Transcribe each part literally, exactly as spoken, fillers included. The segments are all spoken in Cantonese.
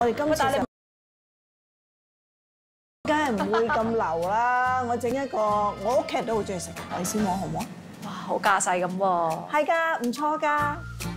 我哋今次就梗係唔會咁流啦。我整一個，我屋企人都好中意食海鮮喎，好唔好？ 哇，好架勢咁喎。 係㗎，唔錯㗎。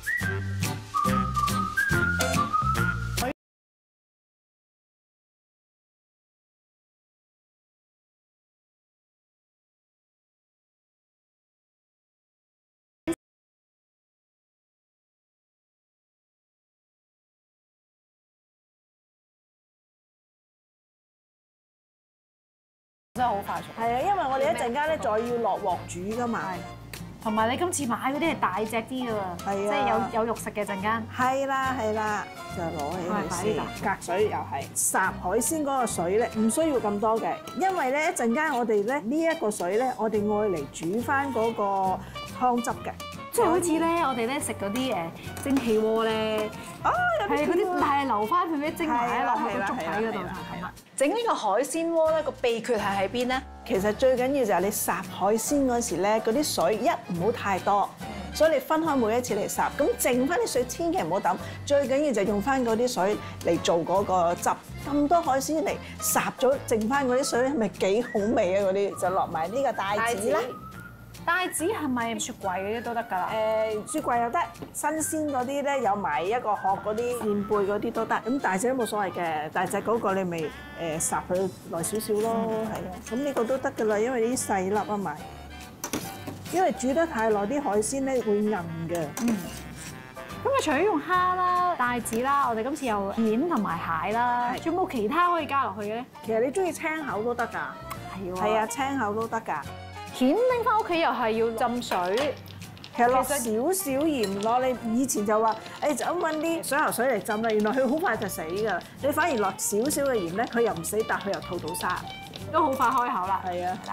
真係好快速。 係啊，因為我哋一陣間咧再要落鑊煮㗎嘛。 同埋你今次買嗰啲係大隻啲㗎喎， 係啊即係有有肉食嘅陣間。 係啦係啦，就攞起佢先。隔水又係烚海鮮嗰個水咧，唔需要咁多嘅，因為咧一陣間我哋咧呢一個水咧，我哋愛嚟煮翻嗰個湯汁嘅。 即係好似咧，我哋咧食嗰啲誒蒸氣鍋咧， 啊，有係嗰啲，但係留翻佢俾蒸埋落去個粥底嗰度係啦係啦。整呢個海鮮鍋咧，個秘訣係喺邊咧？ 其實最緊要就係你烚海鮮嗰時咧，嗰啲水一唔好太多，所以你分開每一次嚟烚，咁剩翻啲水千祈唔好抌，最緊要就用翻嗰啲水嚟做嗰個汁。咁多海鮮嚟烚咗，剩翻嗰啲水係咪幾好味啊？嗰啲就落埋呢個帶子啦。 帶子係咪雪櫃嗰啲都得㗎啦？ 誒雪櫃又得，新鮮嗰啲咧有埋一個殼嗰啲扇貝嗰啲都得。咁大隻都冇所謂嘅，大隻嗰個你咪誒烚佢耐少少咯，係啊。咁呢個都得㗎啦，因為呢啲細粒啊嘛。因為煮得太耐，啲海鮮咧會韌嘅。 嗯。咁啊，除咗用蝦啦、帶子啦，我哋今次有蜆同埋蟹啦，仲有冇其他可以加落去嘅咧？ 其實你中意青口都得㗎。 係喎。 係啊，青口都得㗎。 蜆拎翻屋企又係要浸水， 其實落少少鹽咯。你以前就話誒就咁揾啲水喉水嚟浸啦，原來佢好快就死㗎。你反而落少少嘅鹽咧，佢又唔死，但佢又吐到沙， 都好快開口啦。 係啊，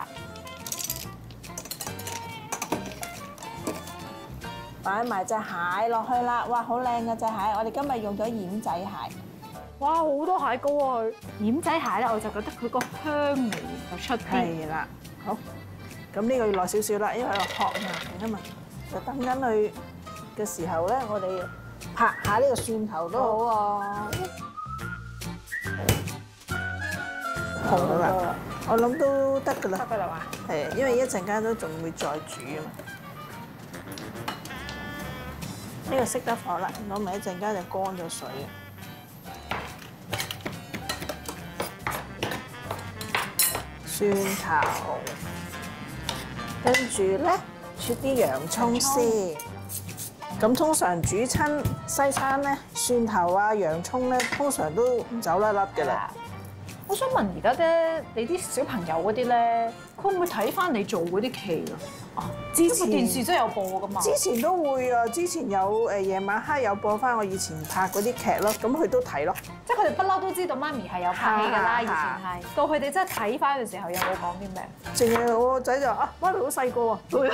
擺埋隻蟹落去啦。哇，好靚嘅隻蟹！我哋今日用咗蜆仔蟹。 哇，好多蟹膏啊佢！蜆仔蟹咧，我就覺得佢個香味就出啲。 係啦，好。咁呢個要落少少啦，因為佢殼硬啊嘛。就等緊佢嘅時候咧，我哋拍下呢個蒜頭都好喎。好啦，我諗都得㗎啦。 得㗎啦嘛。 係，因為一陣間都仲會再煮啊嘛。呢個熄得火啦，攞埋一陣間就乾咗水啊。蒜頭。跟住咧，切啲洋葱先。咁通常煮親西餐咧，蒜頭啊、洋葱咧，通常都唔走甩甩㗎啦。 我想問而家咧，你啲小朋友嗰啲咧，佢會唔會睇翻你做嗰啲劇啊？哦，之前電視真係有播㗎嘛？ 之前都會啊，之前有誒夜晚黑有播翻我以前拍嗰啲劇咯，咁佢都睇咯。 即係佢哋不嬲都知道媽咪係有拍戲㗎啦，以前係。到佢哋真係睇翻嘅時候，有冇講啲咩？ 淨係我個仔就話啊，媽咪好細個喎。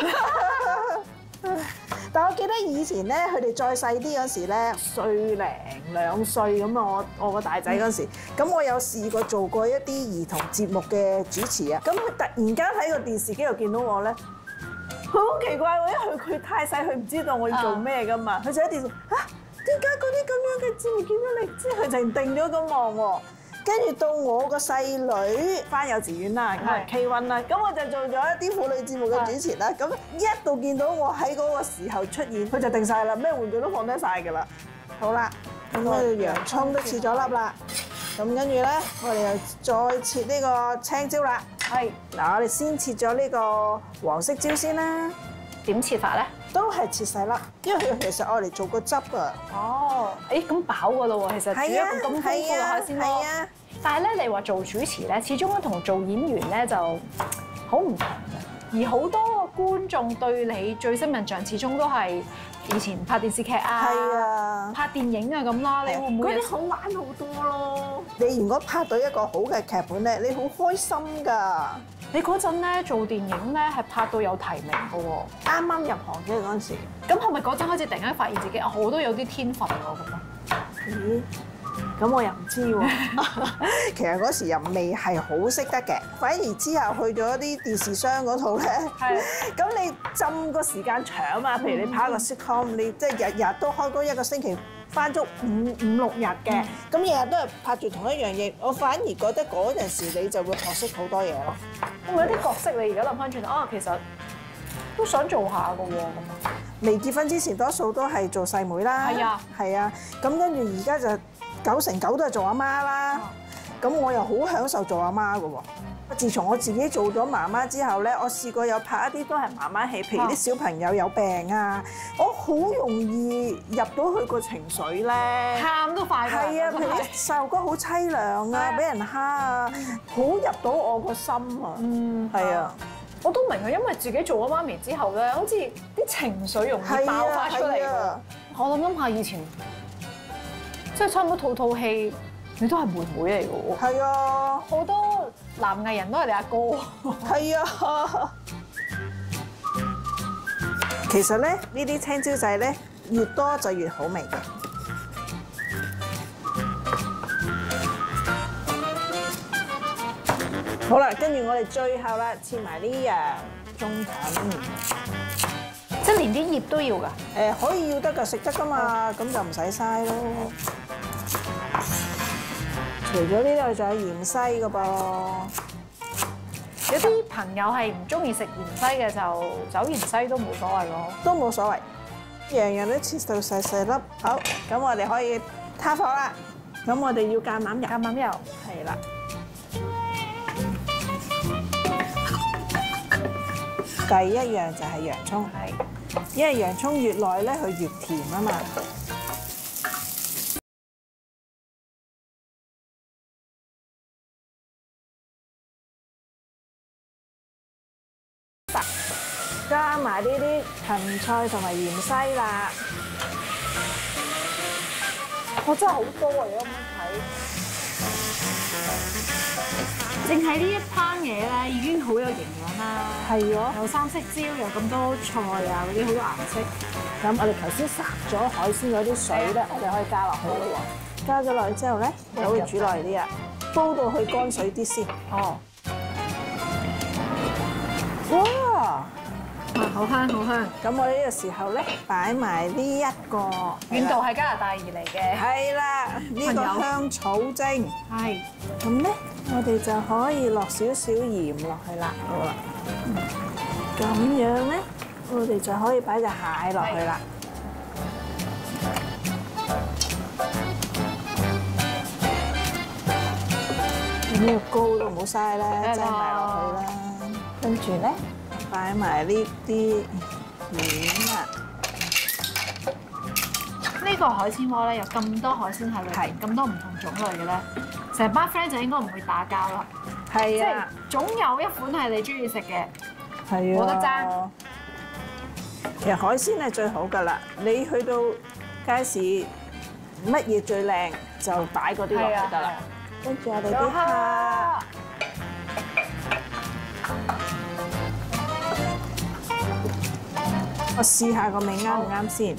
但我記得以前咧，佢哋再細啲嗰時咧，歲零兩歲咁啊，我我個大仔嗰時，咁我有試過做過一啲兒童節目嘅主持啊。咁佢突然間喺個電視機度見到我咧，佢好奇怪喎，因為佢佢太細，佢唔知道我要做咩噶嘛。佢就喺電視啊，點解嗰啲咁樣嘅節目見到你，即係佢就定咗咁望喎。跟住到我個細女返幼稚園啦，咁啊 K 一 啦，咁我就做咗一啲婦女節目嘅主持啦。咁一度見到我喺嗰個時候出現，佢就定晒啦，咩玩具都放低晒㗎啦。好啦，咁我哋洋葱都切咗粒啦，咁跟住咧，我哋又再切呢個青椒啦。係，嗱我哋先切咗呢個黃色椒先啦。 點切法咧？ 都係切細粒，因為佢其實愛嚟做個汁啊。 哦，誒咁飽㗎咯喎，其實煮一個咁豐富嘅海鮮鍋。但係咧，你話做主持咧，始終咧同做演員咧就好唔同嘅。而好多觀眾對你最深印象，始終都係以前拍電視劇啊、 係啊、 拍電影啊咁啦。你會唔會嗰啲好玩好多咯？你如果拍到一個好嘅劇本咧，你好開心㗎。 你嗰陣咧做電影咧係拍到有提名嘅喎， 啱啱入行嘅嗰陣時。 咁係咪嗰陣開始突然間發現自己啊，我都有啲天分喎咁啊？ 咦？咁我又唔知喎。其實嗰時又未係好識得嘅，反而之後去咗啲電視商嗰度咧。係。咁你浸個時間長啊嘛，譬如你拍一個 sitcom，你即係日日都開工一個星期翻足五五六日嘅，咁日日都係拍住同一樣嘢，我反而覺得嗰陣時你就會學識好多嘢咯。 咁有啲角色你而家諗翻轉頭啊，其實都想做下嘅喎咁啊。 未結婚之前多數都係做細妹啦， 係啊， 係啊，咁跟住而家就九成九都係做阿媽啦。咁我又好享受做阿媽嘅喎。自從我自己做咗媽媽之後咧，我試過有拍一啲都係媽媽戲，譬如啲小朋友有病啊，我好容易入到佢個情緒咧， 喊都快。 係啊，譬如啲細路哥好凄涼啊，俾人蝦啊，好入到我個心啊。嗯，係啊， 我都明啊，因為自己做咗媽咪之後咧，好似啲情緒容易爆發出嚟喎。我諗諗下以前，即係差唔多套套戲，你都係妹妹嚟嘅喎。 係啊， 好多男藝人都係你阿哥。 係啊。其實咧，呢啲青椒仔咧，越多就越好味嘅。好啦，跟住我哋最後啦，切埋呢樣中芹， 即係連啲葉都要㗎。 誒可以要得㗎，食得㗎嘛，咁就唔使嘥咯。除咗呢度，仲有芫茜㗎噃。 有啲朋友係唔中意食芫茜嘅，就走芫茜都冇所謂咯。 都冇所謂，樣樣都切到細細粒。好，咁我哋可以撻火啦。咁我哋要橄欖油。 橄欖油係啦。第一樣就係洋葱，係，因為洋葱越耐咧，佢越甜啊嘛。加埋呢啲芹菜同埋芫茜啦，我真係好多啊！而家咁睇， 淨係呢一攤嘢咧，已經好有營養啦。 係喎， 有三色椒，有咁多菜啊，嗰啲好多顏色。 咁我哋頭先烚咗海鮮嗰啲水咧，我哋可以加落去咯喎。加咗落去之後咧，就會煮耐啲啊，煲到佢乾水啲先。 哦。 哇！ 哇，好香好香！ 咁我呢個時候咧，擺埋呢一個遠道係加拿大而嚟嘅， 係啦，呢個香草精。 係。 咁咧，我哋就可以落少少鹽落去啦。好啦。咁樣咧，我哋就可以擺隻蟹落去啦。呢個膏都唔好嘥啦，擠埋落去啦。跟住咧，擺埋呢啲丸啊。 呢個海鮮鍋咧有咁多海鮮喺裏邊，咁多唔同種類嘅咧，成班 friend 就應該唔會打交啦。 係啊， 即係總有一款係你中意食嘅， 係啊， 冇得爭。 其實海鮮係最好㗎啦，你去到街市乜嘢最靚就擺嗰啲落去得啦。跟住我哋啲蝦。我試下個味啱唔啱先，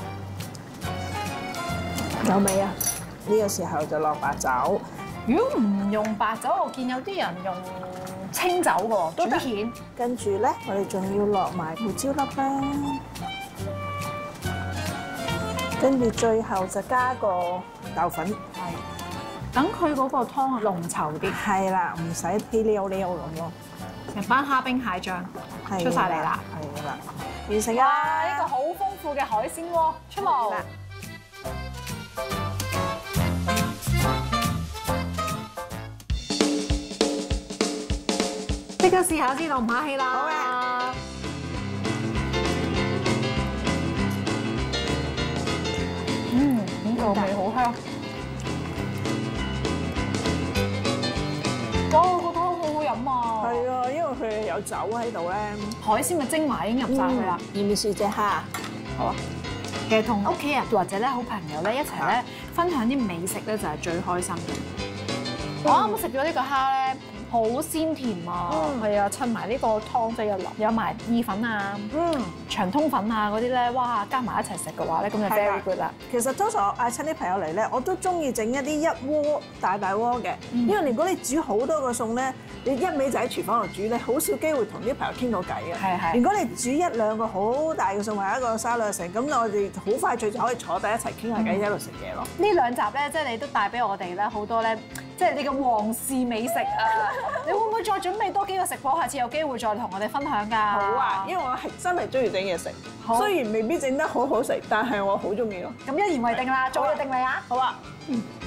有味啊！呢個時候就落白酒。 如果唔用白酒，我見有啲人用清酒嘅主芡。 跟住咧，我哋仲要落埋胡椒粒啦。跟住最後就加個豆粉， 係等佢嗰個湯濃稠啲。 係啦，唔使稀溜溜咁咯。 成班蝦兵蟹將出晒嚟啦， 係啦，完成哇！ 啦！ 呢個好豐富嘅海鮮鍋出爐，即刻試下先，我唔客氣啦。 好嘅。 嗯，呢個味好香。哇！個湯好好飲啊！ 係啊，因為佢有酒喺度咧， 海鮮嘅精華已經入晒去啦。 要唔要試隻蝦？好啊。 其實同屋企人或者咧好朋友咧一齊咧分享啲美食咧就係最開心嘅。我啱啱食咗呢個蝦咧，好鮮甜啊！係啊，襯埋呢個湯即係有淋，有埋意粉啊， 嗯， 長長通粉啊嗰啲咧，哇加埋一齊食嘅話咧，咁就 very good 啦。 其實通常我嗌親啲朋友嚟咧，我都中意整一啲一鍋大大鍋嘅，因為如果你煮好多個餸咧，你一味就喺廚房度煮，你好少機會同啲朋友傾到偈嘅。 係係。 如果你煮一兩個好大嘅餸或者一個沙律成，咁我哋好快脆就可以坐低一齊傾下偈，一路食嘢咯。 呢兩集咧，即係你都帶俾我哋咧好多咧，即係你嘅皇氏美食啊！你會唔會再準備多幾個食譜，下次有機會再同我哋分享㗎？ 好啊，因為我係真係中意整嘢食，雖然未必整得好好食，但係我好中意咯。 咁一言為定啦，做嘢定你啊！ 好啊。嗯。